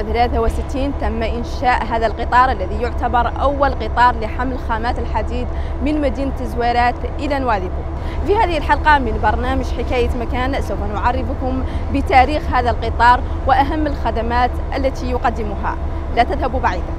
1963 تم إنشاء هذا القطار الذي يعتبر أول قطار لحمل خامات الحديد من مدينة زويرات إلى نواذيبو. في هذه الحلقة من برنامج حكاية مكان سوف نعرفكم بتاريخ هذا القطار وأهم الخدمات التي يقدمها. لا تذهبوا بعيدا.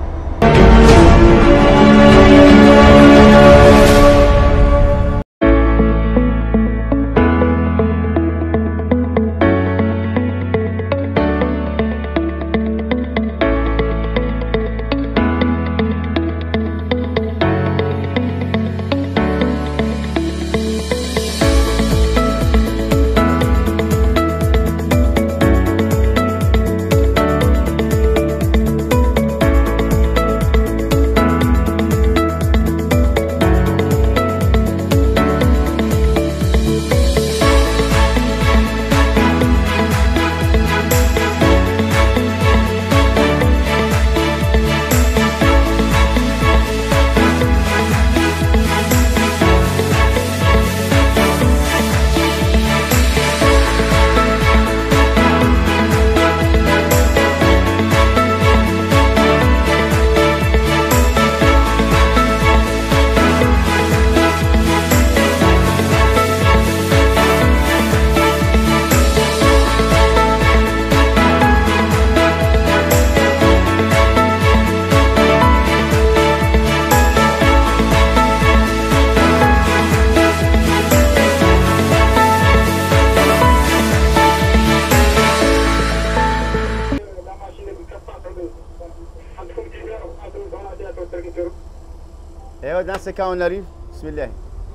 ايوه دانسة كاون ريف. بسم الله.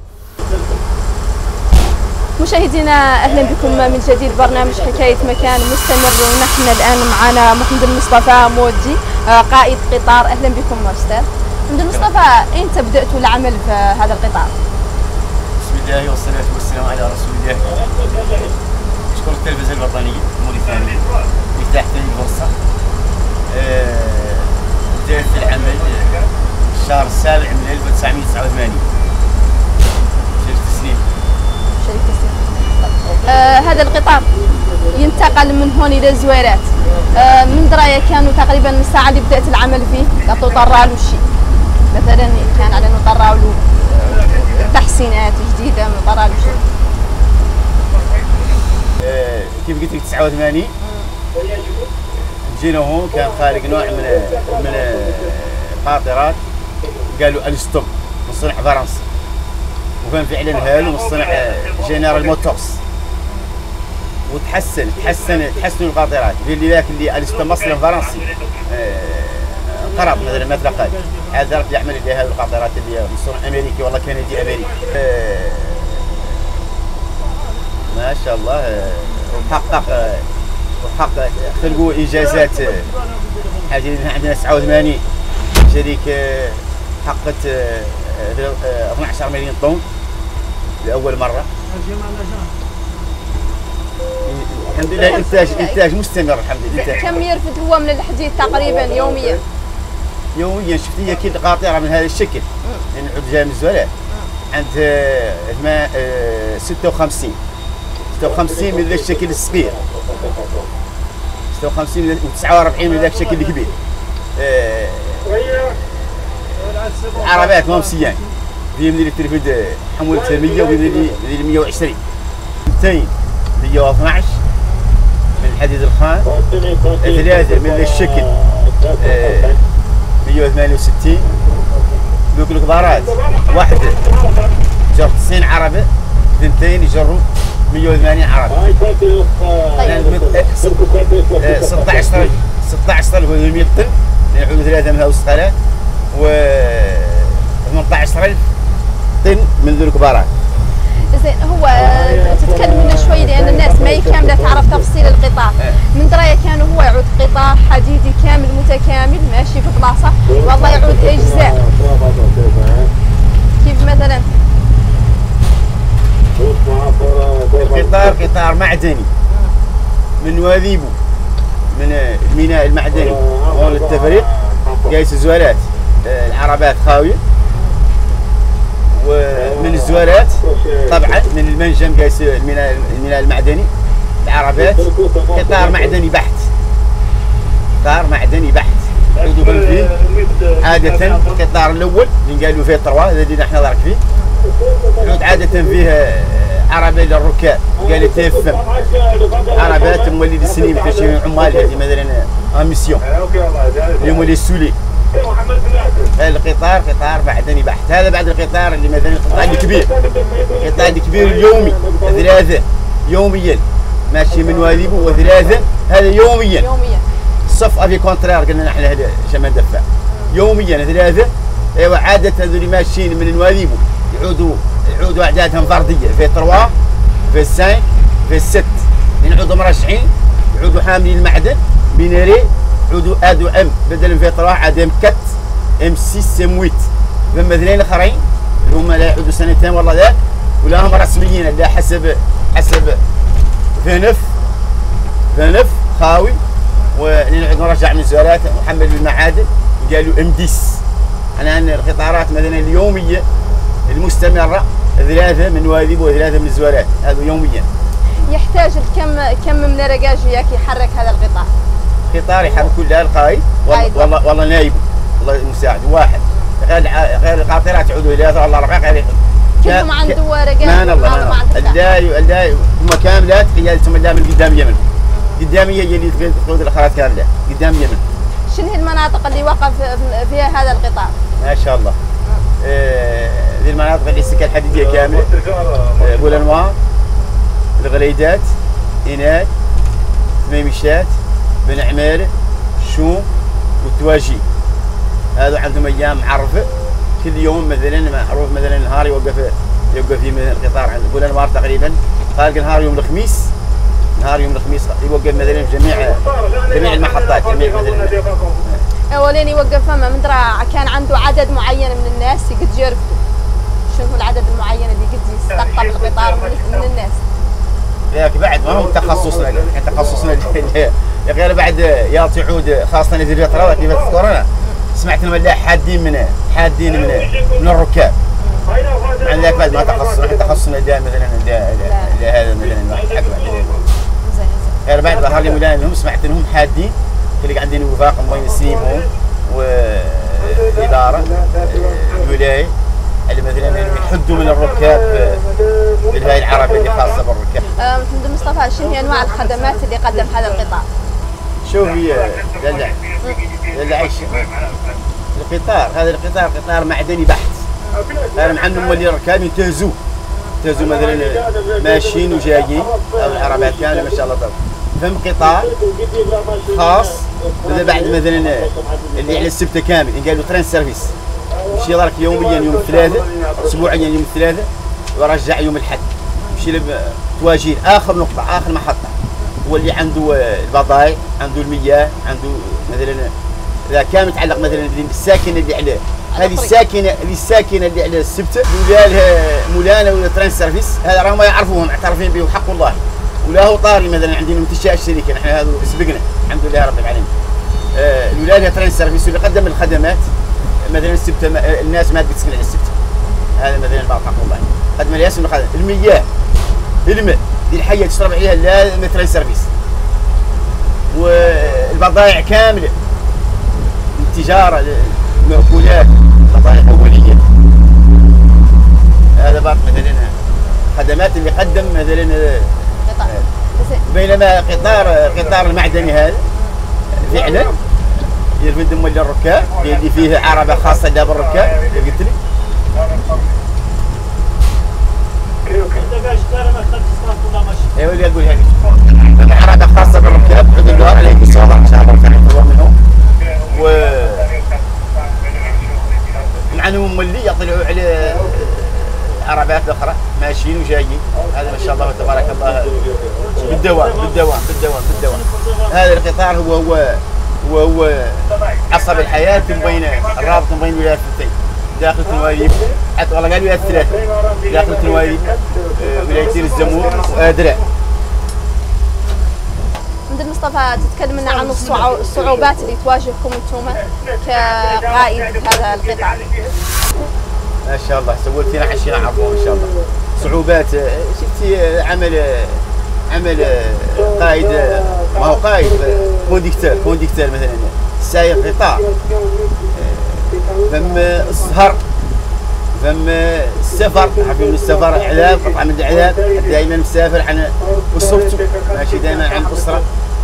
مشاهدينا اهلا بكم من جديد. برنامج حكايه مكان مستمر، ونحن الان معنا محمد المصطفى مودي قائد قطار. اهلا بكم استاذ محمد المصطفى. ايمتى بداتوا العمل في هذا القطار؟ بسم الله والصلاه والسلام على رسول الله. اشكر التلفزيون الوطنيه الموريتانيه اللي اتاحت لي الفرصه. بدأت العمل الشهر السابع من 1989. شركة تسنيم. هذا القطار ينتقل من هون إلى زويرات. من دراية كانوا تقريبا من الساعة اللي بدأت العمل فيه لا تطرى له شيء، مثلا كان على نطرى له تحسينات جديدة، ما طرى له شيء. كيف قلت لك 89 جينا هون، كان خارج نوع من القاطرات قالوا الستوب من صنع فرنسي، وكان فعلا هالو من صنع جنرال موتورز، تحسنوا القاطرات اللي ذاك اللي الستوب اصلا فرنسي انقرض مثلا ما تلقاش. هذا درك يعمل اللي هذه القاطرات اللي من صنع امريكي والله كندي امريكي. ما شاء الله. وحقق خلقوا انجازات. حاجه عندنا 89 شركه حققت 12 مليون طن لاول مره. الحمد لله انتاج مستمر الحمد لله. كم يرفد هو من الحديد تقريبا يوميا؟ يوميا شفت هي كل قاطره من هذا الشكل، لان نعود جاي من الزوالات عند 56 من ذا الشكل الصغير، 56 و49 من ذاك الشكل الكبير. العربات ما مسيان في من اللي ترفد حمولتها 100 وفي اللي 120. 212 من الحديد الخام، 3 من الشكل 168. ذوك الكبارات واحدة جر 90 عربة، 2 يجروا 180 عربة. 16 طن هو 100 طن، نعود 3 منها وسخالات، و 18,000 طن من ذو الكبارات. زين، هو تتكلم لنا شوي لان الناس ما هي كامله تعرف تفصيل القطار. من درايه كانوا هو يعود قطار حديدي كامل متكامل ماشي في بلاصه، والله يعود اجزاء. كيف مثلا؟ القطار قطار معدني من نواذيبو، من الميناء المعدني هون التفريق قايس الزوالات. العربات خاويه، ومن الزوالات طبعا من المنجم قايس الميناء المعدني. العربات قطار معدني بحت. قطار معدني بحت يعودوا بهم فيه عادة. القطار الأول اللي قالوا فيه تروا هذا اللي نحن ضرك فيه يعود عادة فيه عربة للركاب قال تفهم عربات مولي السنين تشي عمال هذه مثلا ميسيون اللي مولي السولي. القطار قطار معدني بحت. هذا بعد القطار اللي مثلا القطار الكبير القطار الكبير اليومي 3 يوميا ماشي من واذيبه وثلاثة هذا يوميا صف افي كونترير قلنا نحن هذا شمال دفاع يوميا 3. ايوا عادة هذول ماشيين من نواذيبو يعودوا اعدادهم فرديه في 3 في 5 في 6 يعودوا مرشحين يعودوا حاملين المعدن بينيري يعودوا ادو ام بدل في 3 عاد ام 4 ام 6 ام 8 ثم اثنين اخرين اللي هم لا يعودوا سنتين والله ذاك ولا هم رسميين لا حسب فنف خاوي ونعود نرجع من الزوالات محمد بالمعادن قالوا ام 10. انا القطارات مثلا اليوميه المستمره 3 من نواذيب و3 من الزوالات هذا يوميا. يحتاج كم من رجاج ياك يحرك هذا القطار؟ قطار يحرك كلها القايد والله نايب الله المساعد واحد غير القاطرات يعودوا 3 والله 4 غير كلهم عنده رجال ما الداي هم كاملات هي اللي تسمى من قدام يمن قداميه هي اللي تقود الاخرات كامله قدام يمن. شنو هي المناطق اللي وقف فيها هذا القطار؟ ما شاء الله ذي المناطق اللي السكه الحديديه كامله بولنوار الغليدات إناد ميمشات بن عمير شوم والتواجي هذا عندهم ايام معرفه كل يوم مثلا معروف مثلا نهار يوقف فيه من القطار عند بولنوار تقريبا خارج نهار يوم الخميس يوقف مثلا جميع المحطات جميع مثلا اولين يوقف فما من درا كان عنده عدد معين من الناس يقد يرفدوا. شنو هو العدد المعين اللي يقد يستقطب القطار من الناس؟ ياك بعد ما هو تخصصنا غير بعد يعطي عود خاصه في الفتره كيف تذكرنا سمعت الملاح حادين من الركاب. عن ذاك بعد ما تخصصنا دا مثلا هذا مثلا واحد حق غير بعد ظهر لي ملانهم سمعت انهم حادين اللي عندنا وفاق بين السيمون والاداره الولايه اللي مثلا يحدوا من الركاب في هاي العربه اللي خاصه بالركاب. محمد مصطفى شنو هي انواع الخدمات اللي قدم هذا القطار؟ شوف هي القطار هذا القطار قطار معدني بحت. انا عندهم مولي الركاب ينتهزوا مثلا ماشيين وجايين او العربات كامله ما شاء الله طبعا. فهم قطار خاص هذا بعد مثلا اللي على السبته كامل قالوا ترين سيرفيس يمشي ضرك يوميا يوم الثلاثاء اسبوعيا يوم الثلاثاء ويرجع يوم الاحد يمشي تواجير اخر نقطه اخر محطه هو اللي عنده البضائع عنده المياه عنده مثلا اذا كان متعلق مثلا بالساكنه اللي عليه هذه الساكنه اللي على السبته ولا لها مولانا ولا ترين سيرفيس هذا راهم يعرفوهم معترفين به وحق الله ولا هو طاري مثلا عندنا منتشأ الشركه نحن هذا سبقنا الحمد لله رب العالمين. الولايه لها ترين سيرفيس واللي قدم الخدمات مثلا السبته الناس ما تسكن على السبته هذا مثلا بعض حق الله قدم لها اسم الخدمات المياه الماء دي الحيه تشرب عليها لازم ترين سيرفيس والبضائع كامله التجاره المأكولات البضائع الأولية هذا بعض مثلا خدمات اللي قدم مثلا بينما قطار المعدني هذا فعلا يرفد مولي الركاب اللي فيه عربة خاصة لها بالركاب اللي قلت لي ايوه اللي اقول هذه عربة خاصة بالركاب عند الدوار اللي يصور ان شاء الله تعالى منهم و عنهم مولي يطلعوا على عربات اخرى ماشيين وجايين هذا ما شاء الله تبارك الله بالدوام. هذا القطار هو عصب الحياه بين الرابط بين الولايات الثلاث داخل تنوايب حتى والله قال ولايات الثلاث داخل تنوايب ولايتين الزمور وادراء. محمد مصطفى تتكلم لنا عن الصعوبات اللي تواجهكم انتم كقائد هذا القطار. ما شاء الله سويت فينا 20 عفوا ما شاء الله. صعوبات شفتي عمل عمل قائد ما هو قائد كونديكتور مثلا سايق قطار فم السهر فم السفر عارفين السفر عذاب قطعه من العذاب دائما مسافر عن اسرته ماشي دائما عن الاسره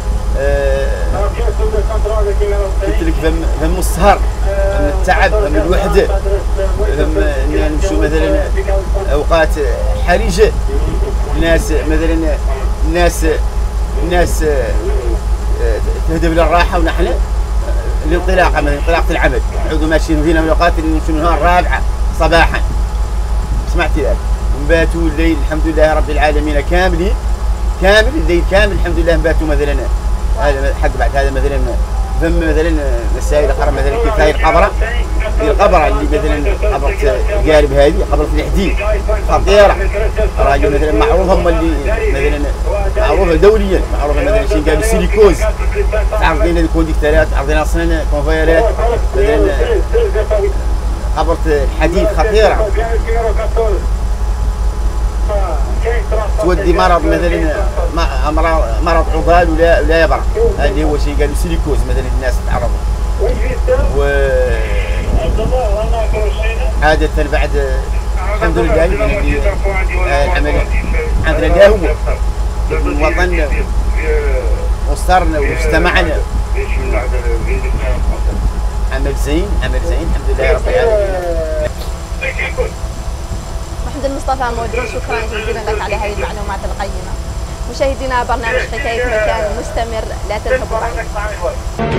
قلت لك فم السهر فم التعب فم الوحده فم نمشوا مثلا اوقات حرجه الناس مثلا الناس تهدف للراحه ونحن الانطلاقه مثلا انطلاقه العمل نعودوا ماشيين فينا من الاوقات اللي نمشوا منها الرابعه صباحا سمعتي ذلك نباتوا الليل الحمد لله رب العالمين كامل الليل كامل الحمد لله نباتوا مثلا هذا حق بعد هذا مثلا ثم مثلا مسائل اخرى مثلا كيف هاي القبره اللي مثلا قبره القارب هذه قبره الحديد خطيره راجل مثلا معروفه هم اللي مثلا معروفه دوليا معروفه مثلا شيء قالوا سيليكوز تعرضين الكونديكتورات تعرضين اصلا كونفيرات مثلا قبره الحديد خطيره تودي مرض مثلا مرض عضال ولا يبرع هذا هو شيء قالوا سيليكوز مثلا الناس تعرضوا و عادة بعد الحمد لله العمل عندنا لا هو الوطن وصرنا واجتمعنا عمل زين الحمد لله رب العالمين. محمد المصطفى مودي شكرا جزيلا لك على هذه المعلومات القيمة. مشاهدينا برنامج حكاية مكان مستمر لا تذهبوا بعيد.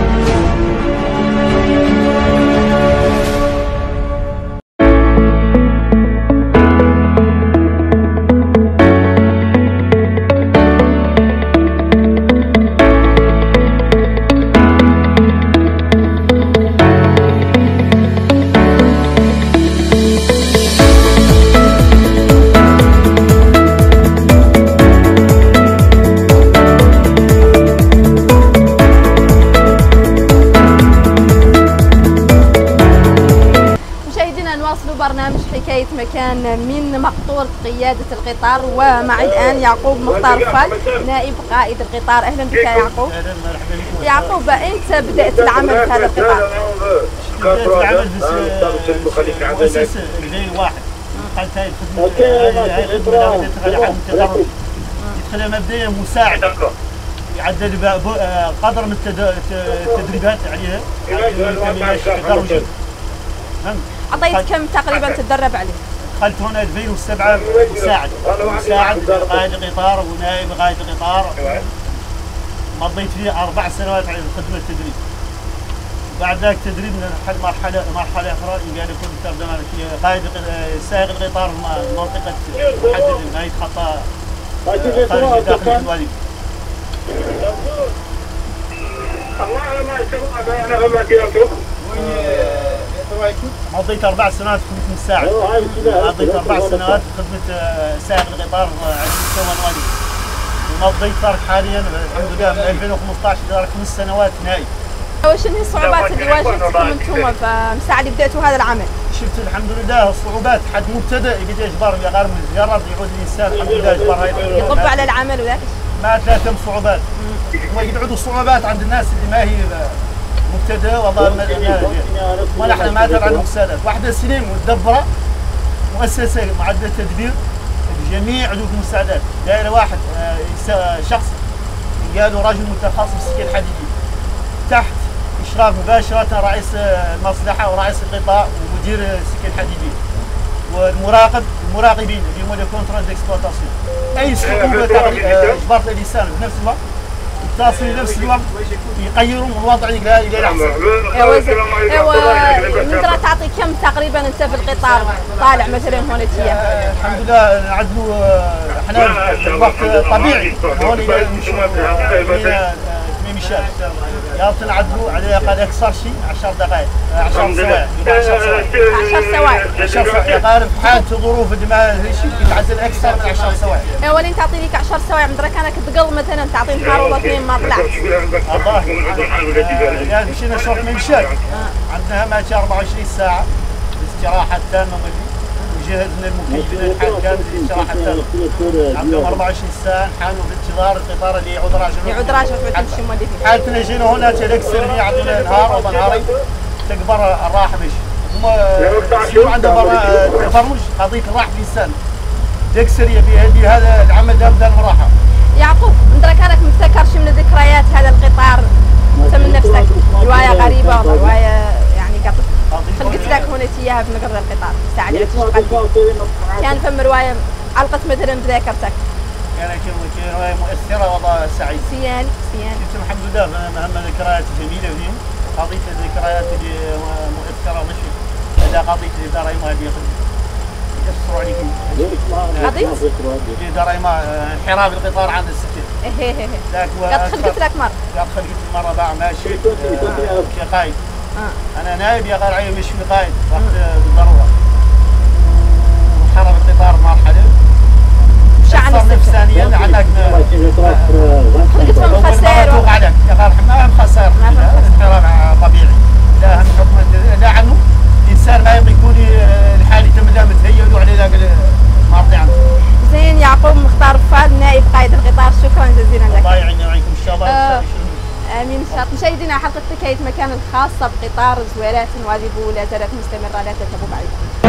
برنامج حكاية مكان من مقطورة قيادة القطار، ومعي الآن يعقوب مختار فال نائب قائد القطار. أهلا بك يا يعقوب. يعقوب، أنت بدأت العمل في هذا القطار؟ بدأت العمل مؤسس جاي واحد قالت هاي الخدمة يدخلها يدخلها مبدئيا مساعد يعدل قدر من التدريبات عليها تدرجا. أعطيت كم تقريبا تتدرب عليه؟ دخلت هنا 2007 مساعد قائد القطار ونائب قائد القطار. مضيت فيه 4 سنوات على الخدمة التدريب. بعد ذاك تدريبنا لحد مرحلة أخرى قال يكون ترجمان قائد سائق القطار منطقة محددة ما يتخطى خارج داخل الوادي. مضيت 4 سنوات كنت مساعد. مضيت 4 سنوات خدمة سائق القطار على مستوى الوادي. ومضيت صار حاليا الحمد لله من 2015 إلى 5 سنوات نائب. وش هي الصعوبات اللي واجهتكم انتم فمساعد بدأتوا هذا العمل؟ شفت الحمد لله الصعوبات حد مبتدئ يقدر يجبر يقارن يجرب يعود الانسان الحمد لله يجبر هاي يطب على العمل وذاك ما تم صعوبات. ويقعدوا الصعوبات عند الناس اللي ما هي مبتدئ والله ما نحن ما تبع المساعدات. واحدة سنين مدبرة مؤسسة معدة تدبير جميع عدود المساعدات. دائرة واحد شخص قالوا رجل متخصص في السكة الحديدية تحت إشراف مباشرة رئيس المصلحة ورئيس القطاع ومدير السكة الحديدية والمراقبين اللي هم الكونترول ديكسبلوتاسيون. أي صعوبة إجبرت الإنسان في نفس الوقت يتصل في نفس الوقت يغيروا من الوضع إلى الأحسن. ايوه نقدر تعطي كم تقريبا أنت في القطار طالع مثلا هون أيام؟ الحمد لله نعدلوا احنا الوقت طبيعي هون إلى مشان يارت نعدلوا على الأقل أكثر شيء 10 دقائق 10 سوايع 10 سوايع يقارب حالة ظروف ما شيء يتعدل أكثر من 10 سوايع. ايوه اللي تعطي لك 10 سوايع من درك أنا تقل مثلا تعطي نهار ولا 2 ما طلعت. الله يعني مشينا شرط من مشان عندنا ماشي 24 ساعة استراحة تامة جهد من المكيفين الحال كامل اللي صراحه عندهم 24 ساعه نحانوا في انتظار القطار اللي يعود راجع. يعود راجع تمشي مولي فيه. حالتنا جينا هنا تلكسر يعطينا نهار او نهارين تكبر الراحه باش هما عندهم تبرمج قضيه الراحه في الانسان. تكسر يبي هذا العمل دام الراحه. يعقوب انت راك متذكرش من ذكريات هذا القطار انت من نفسك روايه غريبه ولا روايه يعني خلقت لك هنا اياها في مقر القطار الساعه اللي تشتغل كان فم روايه علقت مثلا بذاكرتك؟ كان روايه مؤثره والله سعيد. سيان الحمد لله مهم ذكريات جميله فيهم قضيه الذكريات اللي مؤثره ماشي هذا قضيه الاداره هذه يسروا عليكم قضيه الاداره انحراف القطار عن السكن. قد خلقت لك مره؟ قد خلقت مره باع ماشي كقائد. انا نائب يا قرعي مش في قائد وقت بالضروره. انحرف القطار مرحله شعن نفسانيا عندك خلقت من خسائر عليك يا قرعي ما هم خسائر انحراف طبيعي لا هم حكم لا عنه الانسان ما يبغى يكون الحالي تم متهيئ له على ذاك المرضي عنده. زين يعقوب مختار فال نائب قائد القطار شكرا جزيلا لك. الله يعيننا ويعينكم ان شاء الله. امين ان شاء الله. مشاهدينا حلقه حكايه مكان الخاصه بقطار زويرات نواذبو لا زالت مستمره لا تذهبوا بعيد.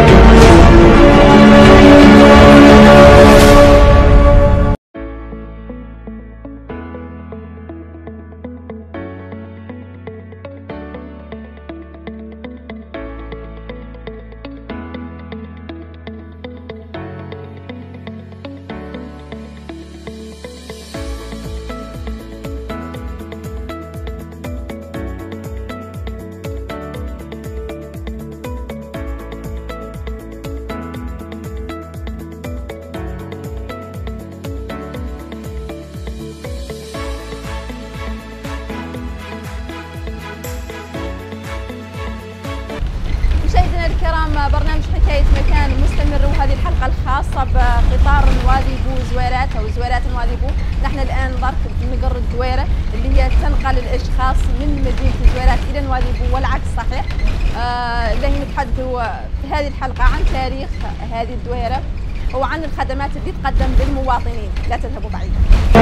مشاهدينا الكرام برنامج حكاية مكان مستمر وهذه الحلقة الخاصة بقطار نواذبو زويرات أو زويرات نواذبو. نحن الآن ضرب مقر الدويرة اللي هي تنقل الأشخاص من مدينة زويرات إلى نواذبو والعكس صحيح. اللي نتحدثوا في هذه الحلقة عن تاريخ هذه الدويرة وعن الخدمات اللي تقدم للمواطنين. لا تذهبوا بعيدا.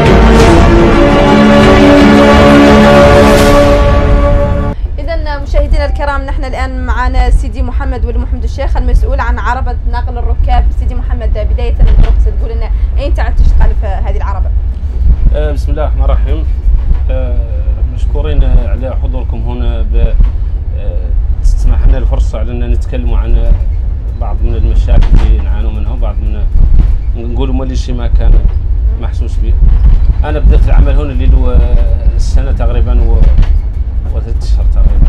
إذا مشاهدينا الكرام نحن الآن معنا سيدي محمد ولي محمد الشيخ المسؤول عن عربة نقل الركاب. سيدي محمد بداية نترك تقول لنا أين تعد تشتغل في هذه العربة؟ بسم الله الرحمن الرحيم. مشكورين على حضوركم هنا تسمح لنا الفرصة على أن نتكلم عن بعض من المشاكل اللي نعانوا منها وبعض من نقولوا مالي شيء ما كان محسوس به. أنا بدأت العمل هنا اللي له السنة تقريبا و3 أشهر تقريبا،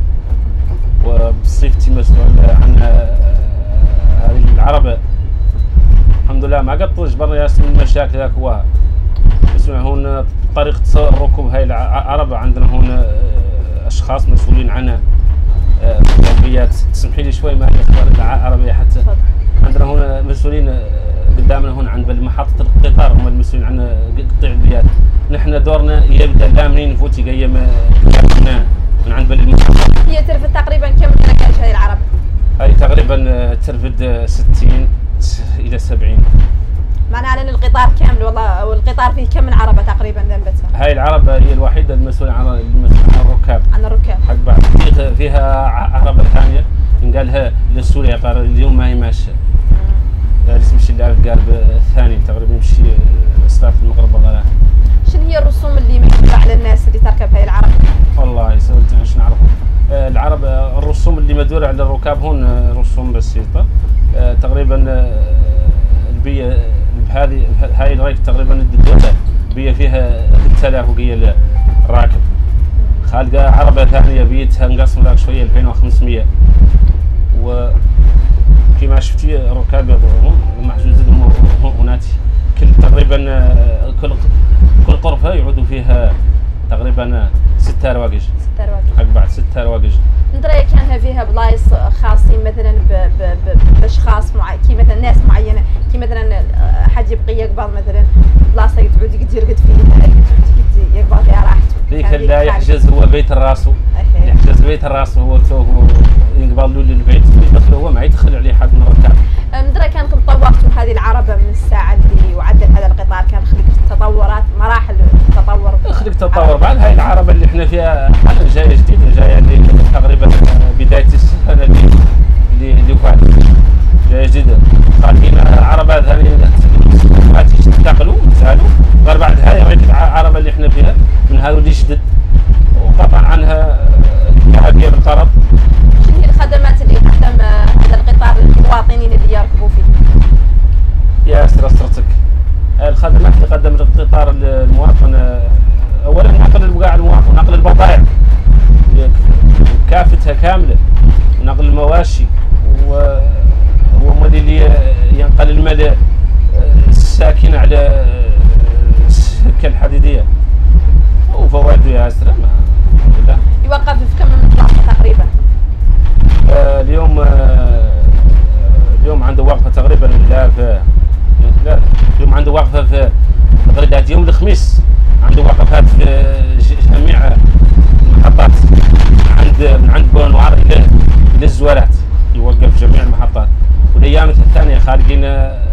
وبصفتي مسؤول عن هذه العربة. الحمد لله ما قد تجبرنا ياسر من المشاكل ذاك هو اسمع هون طريقة الركوب هاي العربة. عندنا هون أشخاص مسؤولين عنها العربيات. تسمحي لي شوي ما اخبار العربية حتى عندنا هنا مسؤولين قدامنا هنا عند محطة القطار هم المسؤولين عن قطع البيات. نحن دورنا يبدا لا منين نفوت جايه من عند المحطة. هي ترفد تقريبا كم من كانت هذه العربة؟ هاي تقريبا ترفد 60 إلى 70. معناها ان القطار كامل والله والقطار فيه كم من عربة تقريبا ذنبتها؟ هاي العربة هي الوحيدة المسؤولة عن الركاب. عن الركاب. حق بعد فيها عربة ثانية نقالها لسوريا قال اليوم ما هي ماشية. تمشي القارب الثاني تقريبا يمشي اسفاف المغرب ولا. شنو هي الرسوم اللي مكتوبة على الناس اللي تركب هاي العربة؟ والله سألتنا عشان نعرفوا. العربة الرسوم اللي مدورة على الركاب هون رسوم بسيطة. تقريبا البية بهذه هاي الريك تقريبا الدولة بية فيها 3000 وقية الراكب. خالقة عربة ثانية بيتها نقسم ذاك شوية 2500. وكما شفتي الركاب يضربون محجوز لهم هناك كل تقريبا كل غرفة يعودوا فيها تقريبا 6 رواقج. 6 رواقج. حق بعد 6 رواقج. انت رايك كان فيها بلايص خاصين مثلا باشخاص كي مثلا ناس معينه كي مثلا حد يبقى يقبض مثلا بلاصه تعود يقعد فيها يقبض فيها راحته. ذيك لا يحجز هو بيت الراس. يحجز بيت الراس هو يقبض يبغى البعيد يدخل هو ما يدخل عليه حد من الركاب. ندرى كانكم طورتوا هذه العربه من الساعه اللي وعدت هذا القطار، كان خلق تطورات مراحل التطور. خلق تطور بعد هاي العربه اللي احنا فيها حالا جايه جديده، جايه تقريبا بدايه السنه اللي فاتت جايه جديده. خالقين العربات هذه تنتقلوا زالوا غير بعد هاي العربه اللي احنا فيها من هذول اللي جدد وقطع عنها تعبئه بالقرض. شنو هي الخدمات اللي يقدم هذا القطار للمواطنين اللي يركبوا فيه؟ يا اسرتك الخدمات اللي قدم القطار للمواطن، اولا نقل البقاع المواطن ونقل البضائع كافتها كامله ونقل المواشي، وهو اللي ينقل الماء الساكن على السكه الحديديه وفوائده يا اسره. الحمد لله. يوقف في كم من محطه تقريبا؟ اليوم عنده وقفه تقريبا لا اليوم عنده وقفه في غردات. يوم الخميس عنده وقفات في جميع المحطات من عند بونوار الى الزوارات، يوقف جميع المحطات. والايام الثانيه خارجين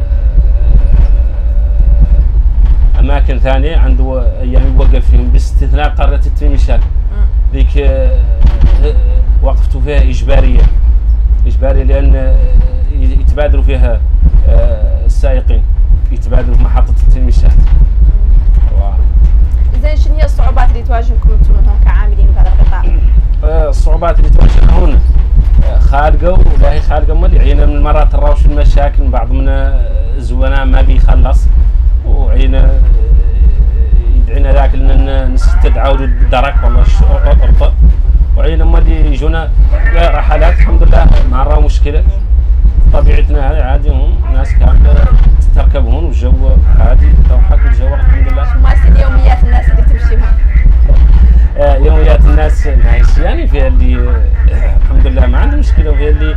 اماكن ثانيه عنده ايام يوقف فيهم باستثناء قريه الترميشات ذيك وقفته فيها اجباريه لان يتبادروا فيها السائقين، يتبادروا في محطه الترميشات. زين شنو هي الصعوبات اللي تواجهكم انتم هون كعاملين في هذا القطاع؟ الصعوبات اللي تواجهنا هون خالقه ولا هي خالقه مالي عينا من المرات نراوش المشاكل، بعض من الزواناء ما بيخلص وعينا يدعينا ذاك ان نستدعوا الدرك والله الشرطه، وعينا مالي يجونا رحلات الحمد لله ما راهو مشكله. طبيعتنا هذه عادي، هم ناس كامله تركب هون والجو عادي توحد الجو الحمد لله. ممارسين يوميات الناس اللي تمشي هون؟ يوميات الناس ماشي يعني فيها اللي الحمد لله ما عنده مشكله، وفيها اللي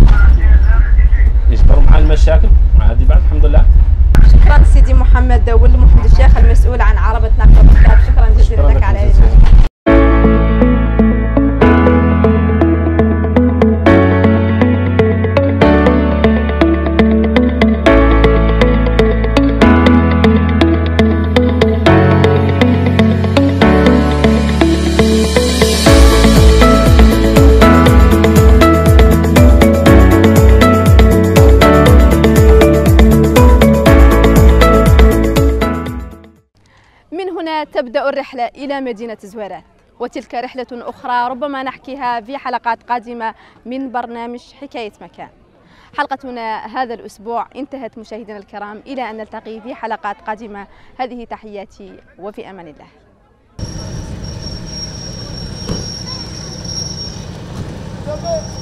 يجبروا مع المشاكل عادي بعد الحمد لله. شكرا سيدي محمد ولد محمد الشيخ المسؤول عن عربة نقل الركاب، شكرا جزيلا لك على هذه المعلومات. تبدأ الرحلة إلى مدينة زويرات، وتلك رحلة أخرى ربما نحكيها في حلقات قادمة من برنامج حكاية مكان. حلقتنا هذا الأسبوع انتهت مشاهدينا الكرام، إلى أن نلتقي في حلقات قادمة. هذه تحياتي وفي أمان الله.